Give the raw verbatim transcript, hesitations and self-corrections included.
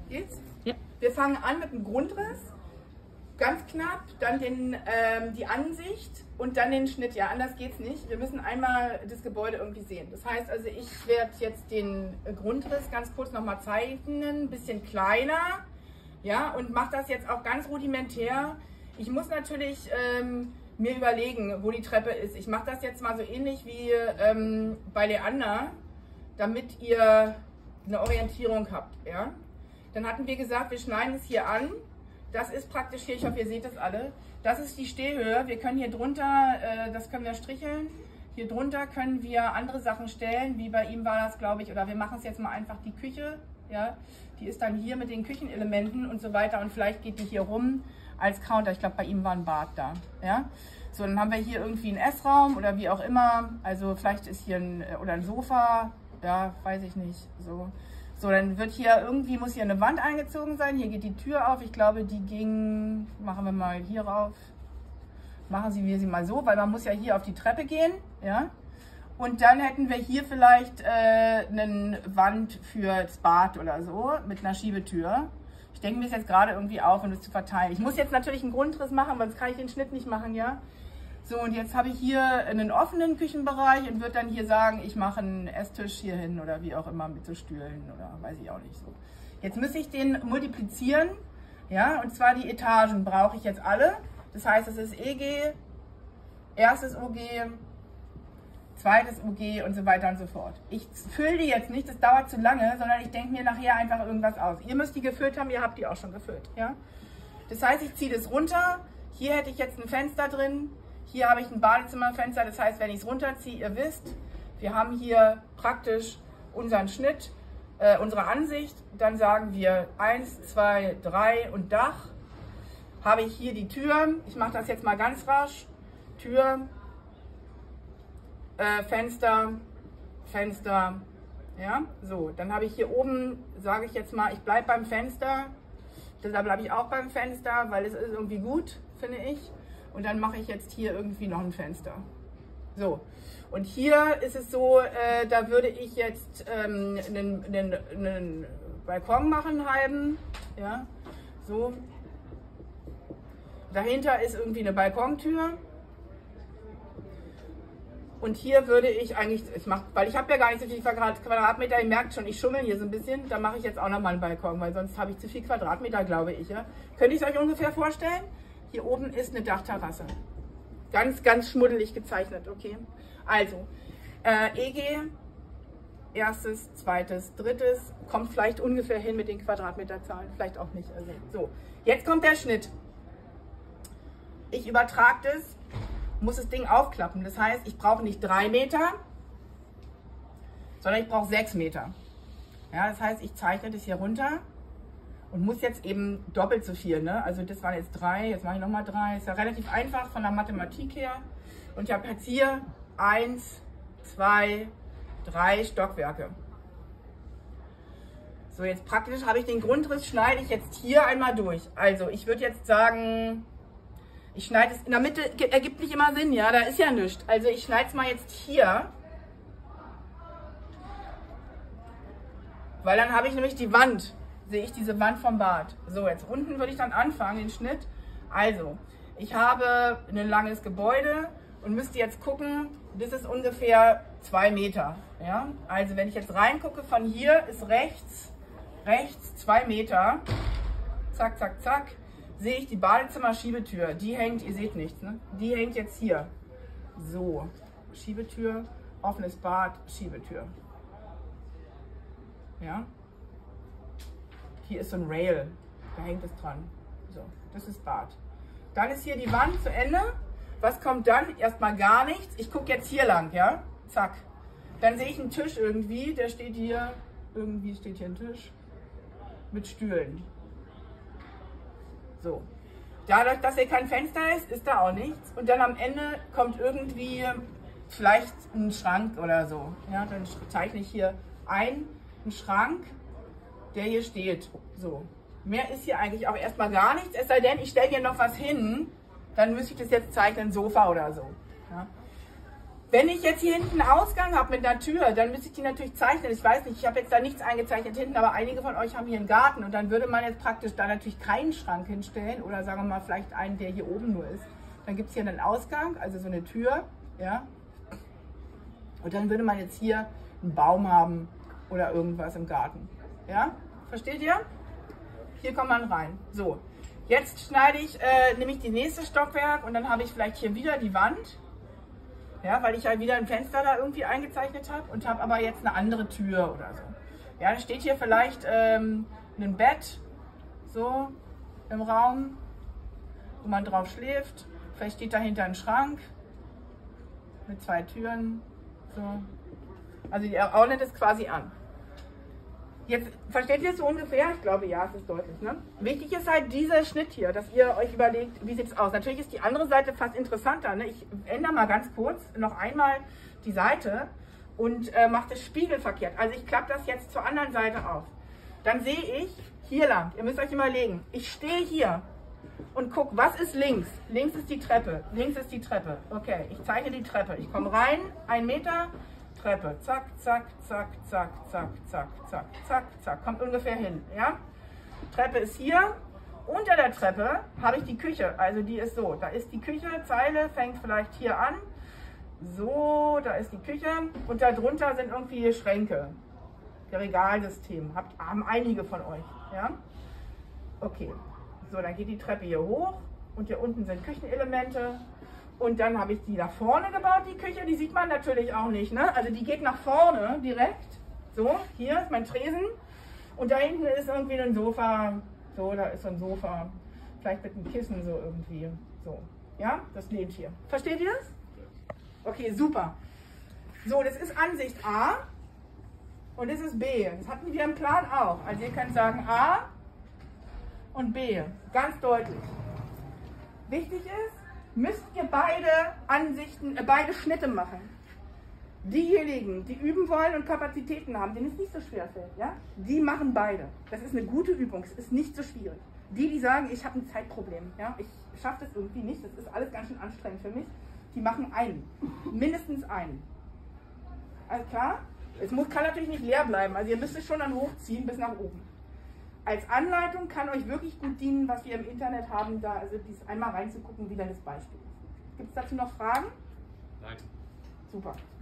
Geht's? Ja. Wir fangen an mit dem Grundriss, ganz knapp, dann den, ähm, die Ansicht und dann den Schnitt. Ja, anders geht's nicht. Wir müssen einmal das Gebäude irgendwie sehen. Das heißt also, ich werde jetzt den Grundriss ganz kurz nochmal zeichnen, ein bisschen kleiner, ja, und mache das jetzt auch ganz rudimentär. Ich muss natürlich ähm, mir überlegen, wo die Treppe ist. Ich mache das jetzt mal so ähnlich wie ähm, bei Leander, damit ihr eine Orientierung habt, ja. Dann hatten wir gesagt, wir schneiden es hier an. Das ist praktisch hier, ich hoffe, ihr seht das alle. Das ist die Stehhöhe. Wir können hier drunter, äh, das können wir stricheln. Hier drunter können wir andere Sachen stellen, wie bei ihm war das, glaube ich, oder wir machen es jetzt mal einfach die Küche, ja. Die ist dann hier mit den Küchenelementen und so weiter und vielleicht geht die hier rum als Counter. Ich glaube, bei ihm war ein Bad da, ja. So, dann haben wir hier irgendwie einen Essraum oder wie auch immer. Also vielleicht ist hier ein, oder ein Sofa, ja, weiß ich nicht, so. So, dann wird hier irgendwie, muss hier eine Wand eingezogen sein. Hier geht die Tür auf. Ich glaube, die ging, machen wir mal hier rauf. Machen Sie wir sie mal so, weil man muss ja hier auf die Treppe gehen, ja. Und dann hätten wir hier vielleicht äh, eine Wand fürs Bad oder so mit einer Schiebetür. Ich denke mir das jetzt gerade irgendwie auf, um das zu verteilen. Ich muss jetzt natürlich einen Grundriss machen, sonst kann ich den Schnitt nicht machen, ja. So, und jetzt habe ich hier einen offenen Küchenbereich und würde dann hier sagen, ich mache einen Esstisch hier hin oder wie auch immer mit so Stühlen oder weiß ich auch nicht so. Jetzt muss ich den multiplizieren, ja, und zwar die Etagen brauche ich jetzt alle. Das heißt, es ist E G, erstes O G, zweites O G und so weiter und so fort. Ich fülle die jetzt nicht, das dauert zu lange, sondern ich denke mir nachher einfach irgendwas aus. Ihr müsst die gefüllt haben, ihr habt die auch schon gefüllt, ja. Das heißt, ich ziehe das runter, hier hätte ich jetzt ein Fenster drin. Hier habe ich ein Badezimmerfenster, das heißt, wenn ich es runterziehe, ihr wisst, wir haben hier praktisch unseren Schnitt, äh, unsere Ansicht. Dann sagen wir eins, zwei, drei und Dach. Habe ich hier die Tür, ich mache das jetzt mal ganz rasch. Tür, äh, Fenster, Fenster, ja, so. Dann habe ich hier oben, sage ich jetzt mal, ich bleibe beim Fenster. Da bleibe ich auch beim Fenster, weil es ist irgendwie gut, finde ich. Und dann mache ich jetzt hier irgendwie noch ein Fenster. So, und hier ist es so, äh, da würde ich jetzt ähm, einen, einen, einen Balkon machen, halben. Ja, so. Dahinter ist irgendwie eine Balkontür. Und hier würde ich eigentlich, ich mach, weil ich habe ja gar nicht so viel Quadratmeter, ihr merkt schon, ich schummel hier so ein bisschen, da mache ich jetzt auch nochmal einen Balkon, weil sonst habe ich zu viel Quadratmeter, glaube ich. Ja. Könnt ihr es euch ungefähr vorstellen? Hier oben ist eine Dachterrasse. Ganz, ganz schmuddelig gezeichnet, okay? Also, äh, E G, erstes, zweites, drittes, kommt vielleicht ungefähr hin mit den Quadratmeterzahlen, vielleicht auch nicht. Also, so, jetzt kommt der Schnitt. Ich übertrage das, muss das Ding aufklappen. Das heißt, ich brauche nicht drei Meter, sondern ich brauche sechs Meter. Ja, das heißt, ich zeichne das hier runter. Und muss jetzt eben doppelt so viel, ne? Also das waren jetzt drei, jetzt mache ich nochmal drei. Ist ja relativ einfach von der Mathematik her. Und ich habe jetzt hier eins, zwei, drei Stockwerke. So, jetzt praktisch habe ich den Grundriss, schneide ich jetzt hier einmal durch. Also ich würde jetzt sagen, ich schneide es, in der Mitte ergibt nicht immer Sinn, ja, da ist ja nichts. Also ich schneide es mal jetzt hier. Weil dann habe ich nämlich die Wand. Sehe ich diese Wand vom Bad. So, jetzt unten würde ich dann anfangen, den Schnitt. Also, ich habe ein langes Gebäude und müsste jetzt gucken, das ist ungefähr zwei Meter. Ja? Also, wenn ich jetzt reingucke, von hier ist rechts, rechts zwei Meter. Zack, zack, zack. Sehe ich die Badezimmer-Schiebetür. Die hängt, ihr seht nichts, ne? Die hängt jetzt hier. So, Schiebetür, offenes Bad, Schiebetür. Ja? Hier ist so ein Rail, da hängt es dran. So, das ist Bad. Dann ist hier die Wand zu Ende. Was kommt dann? Erstmal gar nichts. Ich gucke jetzt hier lang, ja? Zack. Dann sehe ich einen Tisch irgendwie, der steht hier, irgendwie steht hier ein Tisch mit Stühlen. So. Dadurch, dass hier kein Fenster ist, ist da auch nichts. Und dann am Ende kommt irgendwie vielleicht ein Schrank oder so. Ja, dann zeichne ich hier ein, einen Schrank, der hier steht. So. Mehr ist hier eigentlich auch erstmal gar nichts, es sei denn, ich stelle hier noch was hin, dann müsste ich das jetzt zeichnen, ein Sofa oder so. Ja. Wenn ich jetzt hier hinten einen Ausgang habe mit einer Tür, dann müsste ich die natürlich zeichnen. Ich weiß nicht, ich habe jetzt da nichts eingezeichnet hinten, aber einige von euch haben hier einen Garten und dann würde man jetzt praktisch da natürlich keinen Schrank hinstellen oder sagen wir mal vielleicht einen, der hier oben nur ist. Dann gibt es hier einen Ausgang, also so eine Tür, ja. Und dann würde man jetzt hier einen Baum haben oder irgendwas im Garten, ja. Versteht ihr? Hier kommt man rein. So, jetzt schneide ich äh, nämlich die nächste Stockwerk und dann habe ich vielleicht hier wieder die Wand. Ja, weil ich ja wieder ein Fenster da irgendwie eingezeichnet habe und habe aber jetzt eine andere Tür oder so. Ja, dann steht hier vielleicht ähm, ein Bett so im Raum, wo man drauf schläft. Vielleicht steht dahinter ein Schrank mit zwei Türen. So. Also die ordnet es quasi an. Jetzt versteht ihr es so ungefähr? Ich glaube, ja, es ist deutlich. Ne? Wichtig ist halt dieser Schnitt hier, dass ihr euch überlegt, wie sieht es aus. Natürlich ist die andere Seite fast interessanter. Ne? Ich ändere mal ganz kurz noch einmal die Seite und äh, mache das spiegelverkehrt. Also ich klappe das jetzt zur anderen Seite auf. Dann sehe ich hier lang. Ihr müsst euch überlegen, ich stehe hier und gucke, was ist links? Links ist die Treppe. Links ist die Treppe. Okay, ich zeichne die Treppe. Ich komme rein, ein Meter. Treppe, zack, zack, zack, zack, zack, zack, zack, zack, zack, kommt ungefähr hin, ja? Treppe ist hier, unter der Treppe habe ich die Küche, also die ist so, da ist die Küche, Zeile fängt vielleicht hier an, so, da ist die Küche und darunter sind irgendwie Schränke, der Regalsystem, habt, haben einige von euch, ja? Okay, so, dann geht die Treppe hier hoch und hier unten sind Küchenelemente. Und dann habe ich die nach vorne gebaut, die Küche, die sieht man natürlich auch nicht, ne? Also die geht nach vorne direkt. So, hier ist mein Tresen. Und da hinten ist irgendwie ein Sofa. So, da ist so ein Sofa. Vielleicht mit einem Kissen so irgendwie. So, ja, das lehnt hier. Versteht ihr das? Okay, super. So, das ist Ansicht A und das ist B. Das hatten wir im Plan auch. Also ihr könnt sagen A und B. Ganz deutlich. Wichtig ist, müsst ihr beide Ansichten, äh, beide Schnitte machen. Diejenigen, die üben wollen und Kapazitäten haben, denen es nicht so schwer fällt, ja, die machen beide. Das ist eine gute Übung, es ist nicht so schwierig. Die, die sagen, ich habe ein Zeitproblem, ja, ich schaffe das irgendwie nicht, das ist alles ganz schön anstrengend für mich, die machen einen, mindestens einen. Alles klar? Es muss, kann natürlich nicht leer bleiben, also ihr müsst es schon dann hochziehen bis nach oben. Als Anleitung kann euch wirklich gut dienen, was wir im Internet haben, da also dies einmal reinzugucken, wie dann das Beispiel ist. Gibt es dazu noch Fragen? Nein. Super.